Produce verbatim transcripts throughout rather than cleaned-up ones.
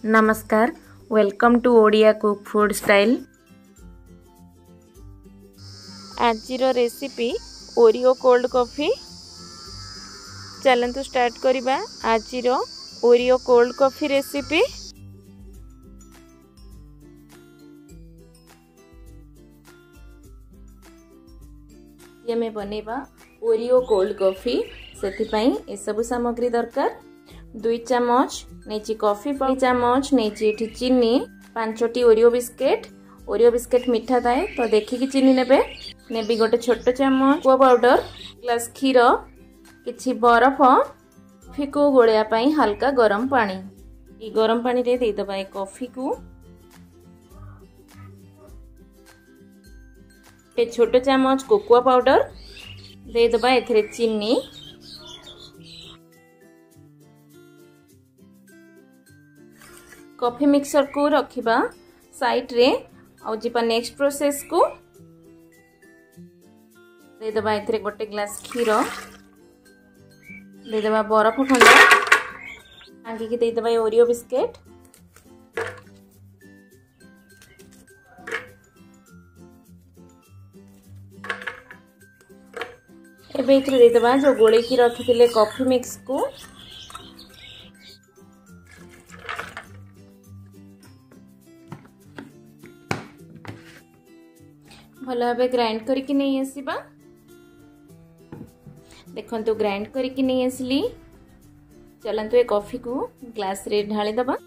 नमस्कार, welcome to Odia cook food style. आज recipe Oreo cold coffee. चलतु स्टार्ट करिबा आज ओरियो कोल्ड कॉफी रेसिपी। ये बनेबा ओरियो कोल्ड कॉफी से सब सामग्री दरकार। दुई चामच नहीं कॉफी पाउडर, चामच नहीं चीनी, पांचटी ओरियो बिस्केट। ओरियो बिस्केट मीठा थाए तो देखिकी चीनी नेबे। नेबी गोटे छोट चामच कोको पाउडर, ग्लास क्षीर, किछि बरफ, फिको गोलिया पाई हल्का गरम पानी। ई गरम पानी रे दे दबा कॉफी को। ए छोट चामच कोको पाउडर दे दबा एथरे चीनी। कॉफी मिक्सर को रखिबा साइड रे। आ जीपा नेक्स्ट प्रोसेस को दे दबा एथरे गोटे ग्लास क्षीर, दे दबा बरफ खंड, आगे की दे दबा ओरियो बिस्केट। एबे इथरे दे दबा जो गोले की रखिथिले कॉफी मिक्स को। भल भाव ग्राइंड करके नहीं आसीबा। देखंतु ग्राइंड करके नहीं आसली। चलंतु ए कॉफी को ग्लास रे ढाली दबा।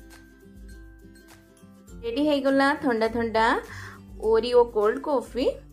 रेडी है गला ठंडा ठंडा ओरियो कोल्ड कॉफी।